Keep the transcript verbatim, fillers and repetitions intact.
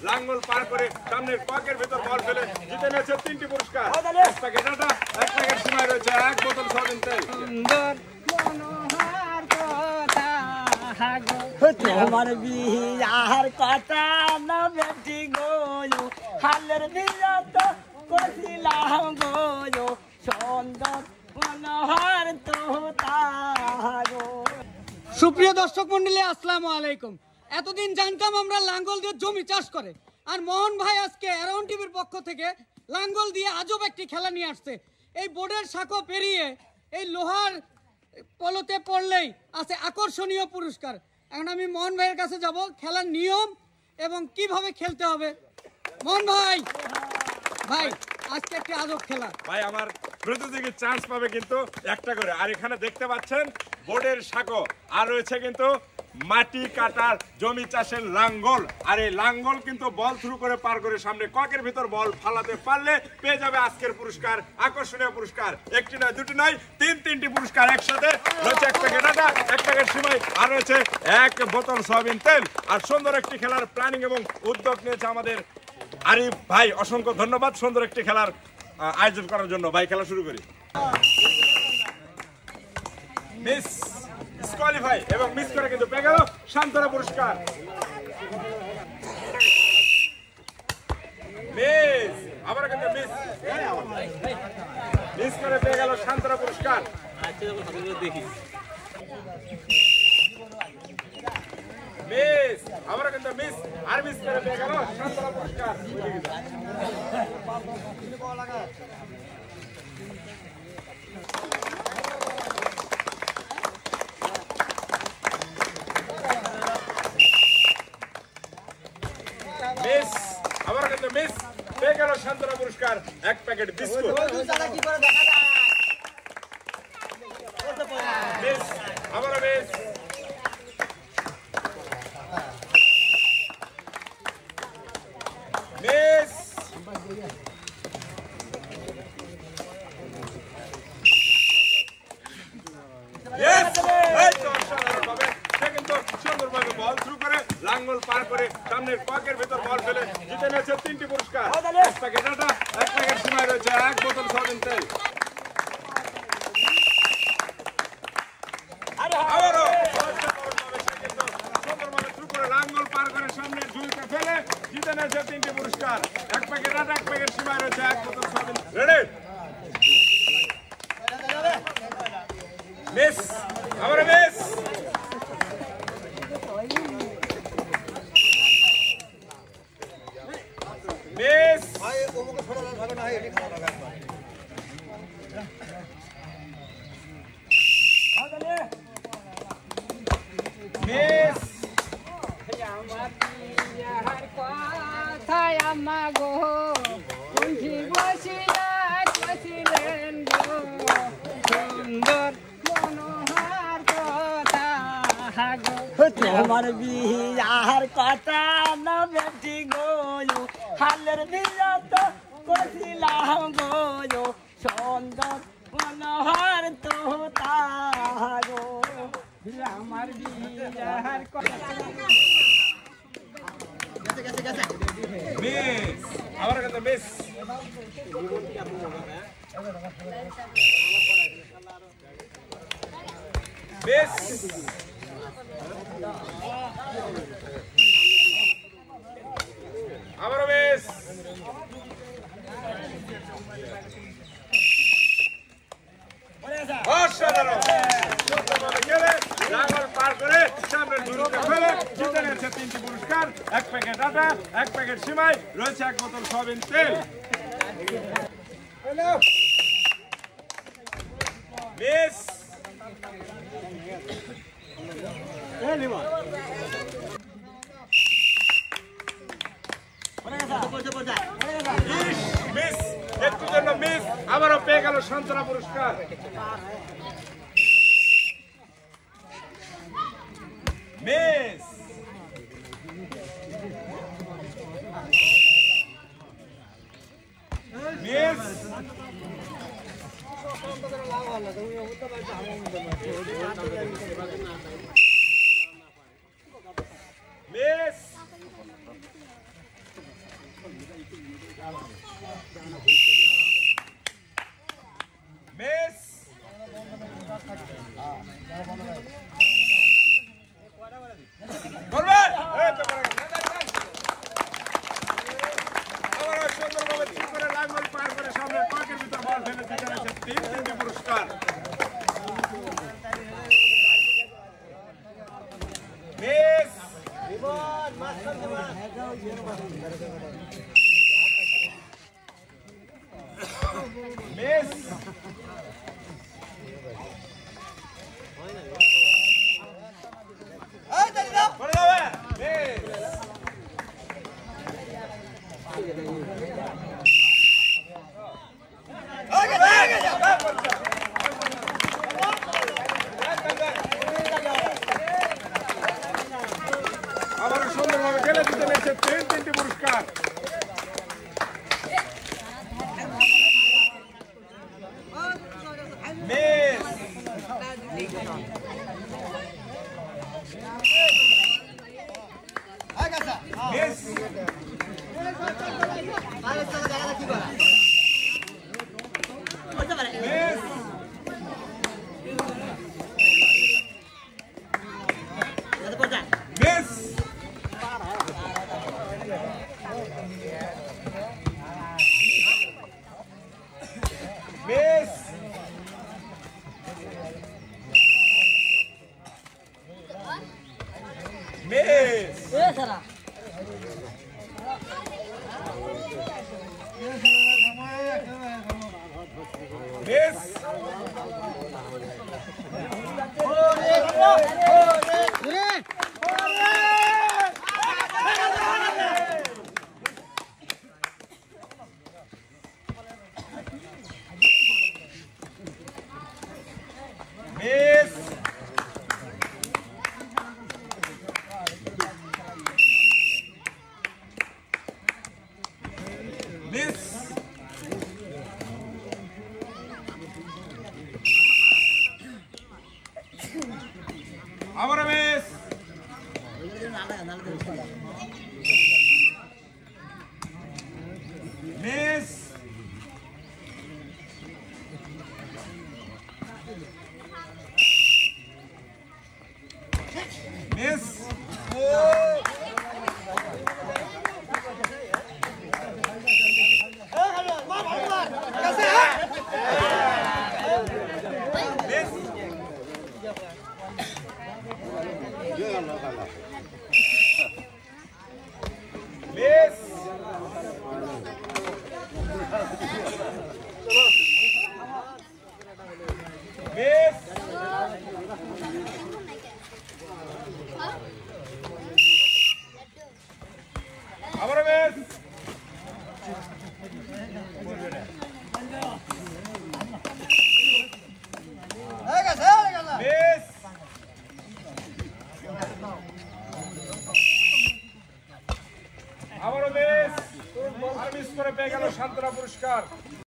লাঙ্গল পার করে সামনের পকের ভেতর বল ফেলে জিতে নিয়েছে তিনটি পুরস্কার। এক প্যাকেট আটা, এক প্যাকেট সিমাই রয়েছে, এক বোতল সয়াবিন তেল। তোমার বিয়ার কথা না বেটি গো, হালের বিয়া তো কইলাম গো, সুন্দর মনোহর তো তাগো। সুপ্রিয় দর্শক মন্ডলী, আসসালামু আলাইকুম। এতদিন জানতাম আমরা লাঙ্গল দিয়ে জমি চাষ করে, আর মোহন ভাই আজকে অ্যারাউন্ড টিভির পক্ষ থেকে লাঙ্গল দিয়ে আজব একটি খেলা নিয়ে আসছে। এই বোর্ডের শাখা পেরিয়ে এই লোহার পলতে পড়লেই আছে আকর্ষণীয় পুরস্কার। এখন আমি মোহন ভাইয়ের কাছে যাব, খেলার নিয়ম এবং কিভাবে খেলতে হবে। মোহন ভাই, ভাই আজকে একটি আজব খেলা। ভাই আমার প্রতিযোগী চান্স পাবে কিন্তু একটা করে। আর এখানে দেখতে পাচ্ছেন বোর্ডের শাখা, আর রয়েছে কিন্তু মাটি কাটার জমি চাষের লাঙ্গল। আর এই লাঙ্গল কিন্তু বল থ্রু করে পার করে সামনে ককের ভিতর বল ফালাতে পারলে পেয়ে যাবে আজকের পুরস্কার, আকর্ষণীয় পুরস্কার। একটি নয়, দুটি নয়, তিন তিনটি পুরস্কার একসাথে রয়েছে। এক প্যাকেট আটা, এক প্যাকেট সিমাই, আর রয়েছে এক বোতল সয়াবিন তেল। আর সুন্দর একটি খেলার প্ল্যানিং এবং উদ্যোগ নিয়েছে আমাদের আরিফ ভাই। অসংখ্য ধন্যবাদ সুন্দর একটি খেলার আয়োজন করার জন্য। ভাই খেলা শুরু করি। মিস ডিসকোয়ালিফাই এবং মিস করে কিন্তু পেয়ে গেল সান্ত্বনা পুরস্কার। মিস আবার কিন্তু মিস মিস করে পেয়ে গেল সান্ত্বনা পুরস্কার। মিস আবার কিন্তু মিস আর মিস করে পেয়ে গেল সান্ত্বনা পুরস্কার। মিস আবার কিন্তু মিস পেয়ে গেল সান্ত্বনা পুরস্কার, এক প্যাকেট বিস্কুট। মিস আবার মিস মিস সুন্দরভাবে বল থ্রু করে লাঙ্গল পার করে সামনের পকের ভেতর বল ফেলে জিতে নিয়েছে তিনটি পুরস্কার। এক প্যাকেট আটা, এক প্যাকেট সিমাই রয়েছে, এক বোতল সয়াবিন তেল। আবারও সুন্দরভাবে থ্রু করে লাঙ্গল পার করে সামনে ঝুলকে ফেলে জিতে নিয়েছে তিনটি পুরস্কার। এক প্যাকেট আটা, এক প্যাকেট সিমাই রয়েছে, এক বোতল সয়াবিন। রেডি? মিস আবার মিস মিস মিস কথায় আমা গো কুঞ্চি বসিলা বসিলেন গো, সুন্দর মনোহর কথা গো। তোমার বিয়ার কথা না বেটি গো, হালের বিয়া তো কইলাম গো, সুন্দর মনোহর তো তাগো। আমার বিয়ার কথা মিস আবার কিন্তু মিস মিস আবার মিস অসাধারণ সুন্দরভাবে খেলে লাঙ্গল পার করে সামনে ঝুলকে ফেলে জিতে নিয়েছে তিনটি পুরস্কার। এক প্যাকেট আটা, এক প্যাকেট সিমাই রয়েছে, এক বোতল সয়াবিন তেল। মিস মিস একটু জন্য মিস আবারও পেয়ে গেল সান্ত্বনা পুরস্কার। মিস মিস মিস করবে এই তো করে আবার সুন্দরভাবে ঠিক করে লাঙ্গল পার করে সামনে পাকের ভিতর বল ফেলে দিতে রয়েছে তিন তিনটি পুরস্কার মিস বিপদ মাস্টার দেওয়া মিস এই দাঁড়িয়ে দাও করে যাবে আবার সুন্দরভাবে খেলে দিতে নিয়েছে তিন তিনটি পুরস্কার miss miss miss miss miss miss এ সারা মিস মিস মিস আবার miss miss miss miss miss আবার মিস মিস আবারও মিস আর মিস করে পেয়ে গেল সান্ত্বনা পুরস্কার।